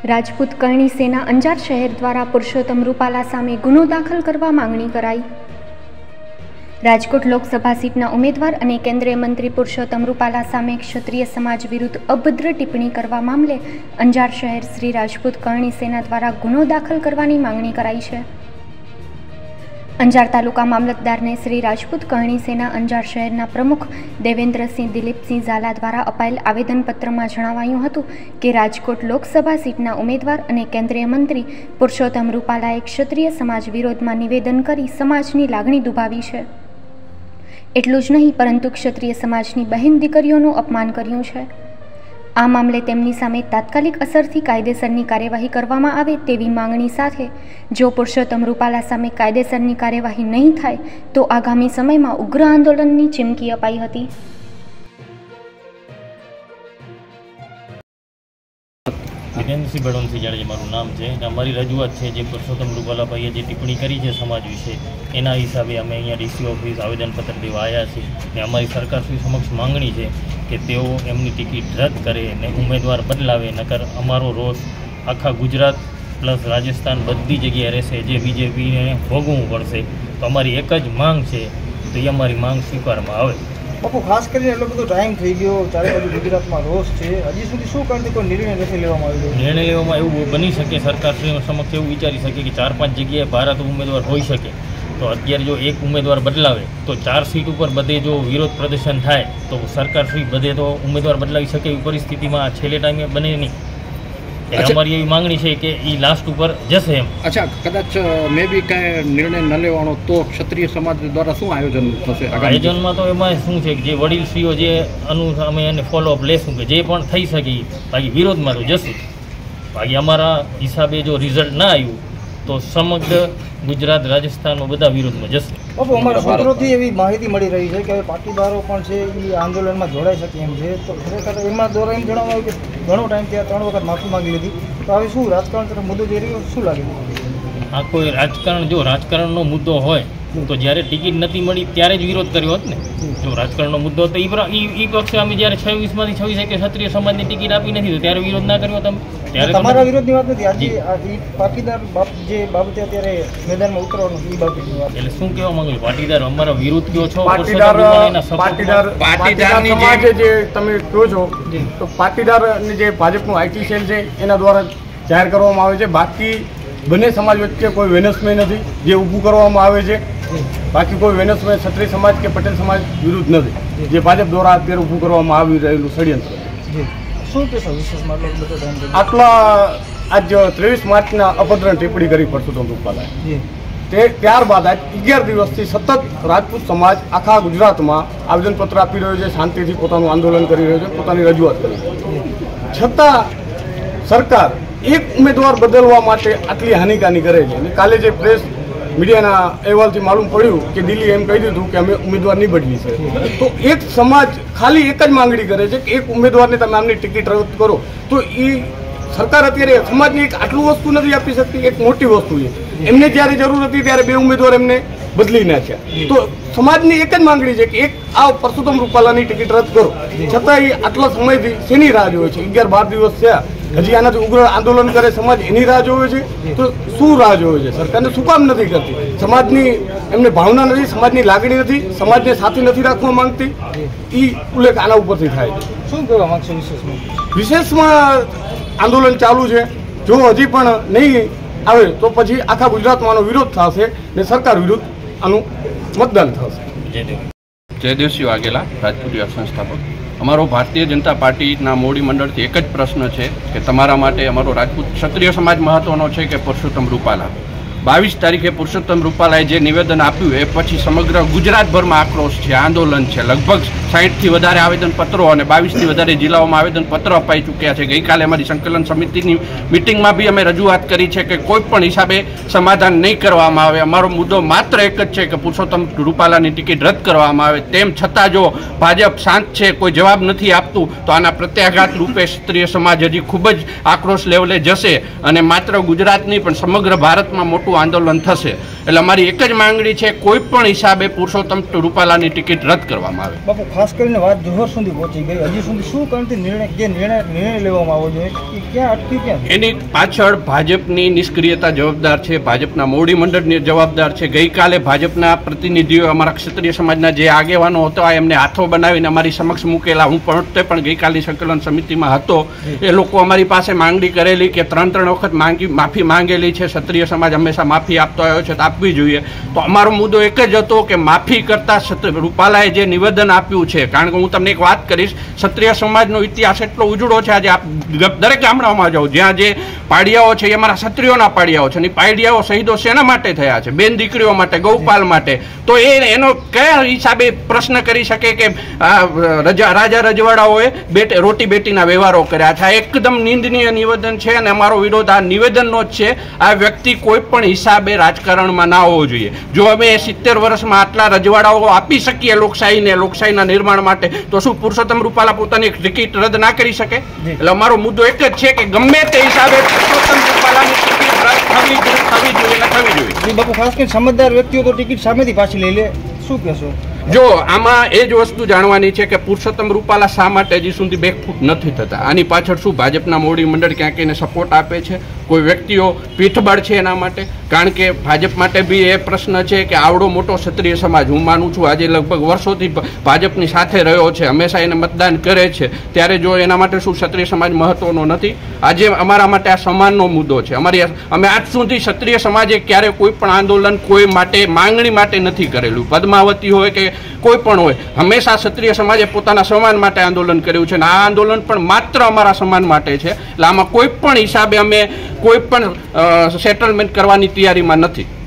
રાજપૂત કરણી સેના અંજાર શહેર દ્વારા પુરુષોત્તમ રૂપાલા સામે ગુનો દાખલ કરવા માંગણી કરાઈ। રાજકોટ લોકસભા સીટના ઉમેદવાર અને કેન્દ્રીય મંત્રી પુરુષોત્તમ રૂપાલા સામે ક્ષત્રિય સમાજ વિરુદ્ધ અભદ્ર ટિપ્પણી કરવા મામલે અંજાર શહેર શ્રી રાજપૂત કરણી સેના દ્વારા ગુનો દાખલ કરવાની માંગણી કરાઈ છે। અંજાર તાલુકા મામલતદારને શ્રી રાજપૂત કરણી સેના અંજાર શહેરના પ્રમુખ દેવેન્દ્રસિંહ દિલીપસિંહ ઝાલા દ્વારા અપાયેલ આવેદનપત્રમાં જણાવાયું હતું કે રાજકોટ લોકસભા સીટના ઉમેદવાર અને કેન્દ્રીય મંત્રી પુરુષોત્તમ રૂપાલાએ ક્ષત્રિય સમાજ વિરોધમાં નિવેદન કરી સમાજની લાગણી દુભાવી છે। એટલું જ નહીં પરંતુ ક્ષત્રિય સમાજની બહેન દીકરીઓનું અપમાન કર્યું છે। આ મામલે તેમની સામે તાત્કાલિક અસરથી કાયદેસરની કાર્યવાહી કરવામાં આવે તેવી માંગણી સાથે જો પુરુષોત્તમ રૂપાલા સામે કાયદેસરની કાર્યવાહી નહીં થાય તો આગામી સમયમાં ઉગ્ર આંદોલનની ચીમકી અપાઈ હતી। વિરેન્દ્રસિંહ બળવંતસિંહ જાડેજા મારું નામ છે। અમારી રજૂઆત છે જે પુરુષોત્તમ રૂપાલાભાઈએ જે ટિપ્પણી કરી છે સમાજ વિશે એના હિસાબે અમે અહીંયા ડીસી ઓફિસ આવેદનપત્ર દેવા આવ્યા છીએ ને અમારી સરકારશ્રી સમક્ષ માંગણી છે કે તેઓ એમની ટિકિટ રદ કરે ને ઉમેદવાર બદલાવે, નકર અમારો રોષ આખા ગુજરાત પ્લસ રાજસ્થાન બધી જગ્યાએ રહેશે, જે બીજેપીને ભોગવવું પડશે। તો અમારી એક જ માંગ છે તો એ અમારી માંગ સ્વીકારવામાં આવે। બાપુ, ખાસ કરીને એટલો બધો ટાઈમ થઈ ગયો, ચારે બાજુ ગુજરાતમાં રોષ છે, હજી સુધી શું કારણથી કોઈ નિર્ણય નથી લેવામાં આવ્યો? નિર્ણય લેવામાં એવું બની શકે, સરકારશ્રી સમક્ષ એવું વિચારી શકે કે 4-5 જગ્યાએ ભારત ઉમેદવાર હોઈ શકે, તો અત્યારે જો એક ઉમેદવાર બદલાવે તો 4 સીટ ઉપર બધે જો વિરોધ પ્રદર્શન થાય તો સરકારશ્રી બધે તો ઉમેદવાર બદલાવી શકે એવી પરિસ્થિતિમાં છેલ્લે ટાઈમે બને નહીં। અમારી એવી માંગણી છે કે એ લાસ્ટ ઉપર જશે એમ। અચ્છા, કદાચ મે બી કાંઈ નિર્ણય ન લેવાનો તો ક્ષત્રિય સમાજ દ્વારા શું આયોજન થશે? આયોજનમાં તો એમાં શું છે કે જે વડીલશ્રીઓ જે અમે એને ફોલોઅપ લેશું કે જે પણ થઈ શકે, બાકી વિરોધમાં તો જશું। બાકી અમારા હિસાબે જો રિઝલ્ટ ના આવ્યું તો સમગ્ર ગુજરાત રાજસ્થાનમાં બધા વિરોધમાં જશે। બાપુ, અમારા સૂત્રોથી એવી માહિતી મળી રહી છે કે પાટીદારો પણ છે એ આંદોલનમાં જોડાઈ શકે એમ છે, તો ખરેખર એમાં દ્વારા એમ જણાવવામાં આવ્યું કે ઘણો ટાઈમ ત્યાં 3 વખત માફી માંગી લીધી, તો હવે શું રાજકારણ તરફ મુદ્દો જઈ રહ્યો શું લાગે? આ કોઈ રાજકારણ, જો રાજકારણનો મુદ્દો હોય તો જ્યારે ટિકિટ નથી મળી ત્યારે જ વિરોધ કર્યો હોત ને। જો રાજકારણનો મુદ્દો હતો એ પક્ષે અમે જ્યારે 26માંથી 26 કે ક્ષત્રિય સમાજની ટિકિટ આપી નથી તો ત્યારે વિરોધ ના કર્યો તમે? ત્યારે તમારા વિરોધની વાત નથી, આજે પાટીદાર જે બાબતે અત્યારે મેદાનમાં ઉતરવાનું એ બાબતની વાત। એટલે શું કહેવા માંગુ? પાટીદાર અમારા વિરોધ કયો છો? પાટીદારની જે તમે કહો છો તો પાટીદારની જે ભાજપનું આઈટી સેલ છે એના દ્વારા જાહેર કરવામાં આવે છે। બાકી બંને સમાજ વચ્ચે કોઈ વેનસ્મય નથી જે ઊભું કરવામાં આવે છે, બાકી કોઈ વેનસ્મય ક્ષત્રિય સમાજ કે પટેલ સમાજ વિરુદ્ધ નથી જે ભાજપ દ્વારા અત્યારે ઊભું કરવામાં આવી રહેલું ષડયંત્ર છે। શું કહેશો વિશેષમાં? આટલા આજ 23 માર્ચના અભદ્ર ટિપ્પણી કરી પુરુષોત્તમ રૂપાલાએ, તે ત્યારબાદ આજ 11 દિવસથી સતત રાજપૂત સમાજ આખા ગુજરાતમાં આવેદનપત્ર આપી રહ્યો છે, શાંતિથી પોતાનું આંદોલન કરી રહ્યો છે, પોતાની રજૂઆત કરી રહ્યો છે, છતાં સરકાર એક ઉમેદવાર બદલવા માટે આટલી હાનિકાની કરે છે। અને કાલે જે પ્રેસ મીડિયાના અહેવાલથી માલુમ પડ્યું કે દિલ્હી એમ કહી દીધું કે અમે ઉમેદવાર નહીં બદલી છે, તો એક સમાજ ખાલી એક જ માંગણી કરે છે કે એક ઉમેદવારને તમે આમની ટિકિટ રદ કરો, તો એ સરકાર અત્યારે સમાજને એક આટલું વસ્તુ નથી આપી શકતી, એક મોટી વસ્તુ છે। એમને જ્યારે જરૂર હતી ત્યારે 2 ઉમેદવાર એમને બદલી નાખ્યા, તો સમાજની એક જ માંગણી છે કે એક આ પુરુષોત્તમ રૂપાલાની ટિકિટ રદ કરો, છતાં એ આટલા સમયથી શેની રાહ જોવે છે? 11-12 દિવસ થયા, હજી આનાથી ઉગ્ર આંદોલન કરે સમાજ એની રાહ જોવે છે, તો શું રાહ જોવે છે? સરકારને શું કામ નથી કરતી? સમાજની એમને ભાવના નથી, સમાજની લાગણી નથી, સમાજને સાથે નથી રાખવા માંગતી, એ ઉલ્લેખ આના ઉપરથી થાય છે। શું કહેવા માંગશો વિશેષમાં આંદોલન ચાલુ છે, જો હજી પણ નહીં આવે તો પછી આખા ગુજરાતમાં આનો વિરોધ થશે ને સરકાર વિરુદ્ધ આનું મતદાન થશે। જયદેવસિંહ વાઘેલા, રાજપૂત યુવા સંસ્થાપક। અમારો ભારતીય જનતા પાર્ટીના મોવડી મંડળથી એક જ પ્રશ્ન છે કે તમારા માટે અમારો રાજપૂત ક્ષત્રિય સમાજ મહત્વનો છે કે પુરુષોત્તમ રૂપાલા? 22 તારીખે પુરુષોત્તમ રૂપાલાએ જે નિવેદન આપ્યું એ પછી સમગ્ર ગુજરાતભરમાં આક્રોશ છે, આંદોલન છે। લગભગ 60થી વધારે આવેદનપત્રો અને 22થી વધારે જિલ્લાઓમાં આવેદનપત્રો અપાઈ ચૂક્યા છે। ગઈકાલે અમારી સંકલન સમિતિની મિટિંગમાં બી અમે રજૂઆત કરી છે કે કોઈ પણ હિસાબે સમાધાન નહીં કરવામાં આવે। અમારો મુદ્દો માત્ર એક જ છે કે પુરુષોત્તમ રૂપાલાની ટિકિટ રદ કરવામાં આવે। તેમ છતાં જો ભાજપ શાંત છે, કોઈ જવાબ નથી આપતું, તો આના પ્રત્યાઘાત રૂપે ક્ષત્રિય સમાજ હજી ખૂબ જ આક્રોશ લેવલે જશે અને માત્ર ગુજરાત નહીં પણ સમગ્ર ભારતમાં મોટું આંદોલન થશે। એટલે અમારી એક જ માંગણી છે કોઈ પણ હિસાબે પુરુષોત્તમ રૂપાલાની ટિકિટ રદ કરવામાં આવે। ખાસ કરીને વાત જોહર સુધી પહોંચી ગઈ, હજી સુધી શું કારણથી નિર્ણય લેવામાં આવવો જોઈએ, ક્યાં અટક્યું ક્યાં? એની પાછળ ભાજપની નિષ્ક્રિયતા જવાબદાર છે, ભાજપના મોવડી મંડળની જવાબદાર છે. ગઈકાલે ભાજપના પ્રતિનિધિઓ અમારા ક્ષત્રિય સમાજના જે આગેવાનો હતા એમને હાથો બનાવીને અમારી સમક્ષ મૂકેલા. હું પણ ગઈકાલની સંકલન સમિતિમાં હતો. એ લોકો અમારી પાસે માંગણી કરેલી કે 3 વખત માફી માંગેલી છે. ક્ષત્રિય સમાજ હંમેશા માફી આપતો આવ્યો છે, તો આપવી જોઈએ. તો અમારો મુદ્દો એક જ હતો કે માફી કરતા રૂપાલાએ જે નિવેદન આપ્યું છે, કારણ કે હું તમને એક વાત કરીશ, ક્ષત્રિય સમાજનો ઇતિહાસ એટલો ઉજળો છે. આજે આપ દરેક ગામડામાં જાઓ, જ્યાં જે પાડિયાઓ છે એ અમારા ક્ષત્રિયોના પાડિયાઓ છે, અને પાડિયાઓ શહીદો શેના માટે થયા છે? બેન દીકરીઓ માટે, ગૌપાલ માટે. તો એનો કયા હિસાબે પ્રશ્ન કરી શકે કે રાજા રજવાડાઓએ રોટી બેટીના વ્યવહારો કર્યા છે? આ એકદમ નિંદનીય નિવેદન છે, અને અમારો વિરોધ આ નિવેદનનો જ છે. આ વ્યક્તિ કોઈ પણ હિસાબે રાજકારણમાં ના હોવો જોઈએ. જો અમે 70 વર્ષમાં આટલા રજવાડાઓ આપી શકીએ લોકશાહીના નિર્માણ માટે, તો શું પુરુષોત્તમ રૂપાલા પોતાની ટિકિટ રદ ના કરી શકે? એટલે અમારો મુદ્દો એક જ છે કે ગમે તે હિસાબે પુરુષોત્તમ રૂપાલાની ટિકિટ રદ થવી જોઈએ. બાપુ, ખાસ કરીને સમજદાર વ્યક્તિઓ તો ટિકિટ સામેથી પાછી લઈ લે, શું કહેશો? જો આમાં એ જ વસ્તુ જાણવાની છે કે પુરુષોત્તમ રૂપાલા શા માટે હજી સુધી બેકફૂટ નથી થતા. આની પાછળ શું ભાજપના મોવડી મંડળ ક્યાંક એને સપોર્ટ આપે છે? કોઈ વ્યક્તિઓ પીઠબળ છે એના માટે? કારણ કે ભાજપ માટે બી એ પ્રશ્ન છે કે આવડો મોટો ક્ષત્રિય સમાજ, હું માનું છું આજે લગભગ વર્ષોથી ભાજપની સાથે રહ્યો છે, હંમેશા એને મતદાન કરે છે, ત્યારે જો એના માટે શું ક્ષત્રિય સમાજ મહત્વનો નથી? આજે અમારા માટે આ સમાનનો મુદ્દો છે. અમે આજ સુધી ક્ષત્રિય સમાજે ક્યારે કોઈ પણ આંદોલન કોઈ માટે માંગણી માટે નથી કરેલું. પદ્માવતી હોય કે કોઈ પણ હોય, હંમેશા ક્ષત્રિય સમાજે પોતાના સમાન માટે આંદોલન કર્યું છે, અને આ આંદોલન પણ માત્ર અમારા સમાન માટે છે. એટલે આમાં કોઈ પણ હિસાબે અમે કોઈ પણ સેટલમેન્ટ કરવાની તૈયારીમાં નથી.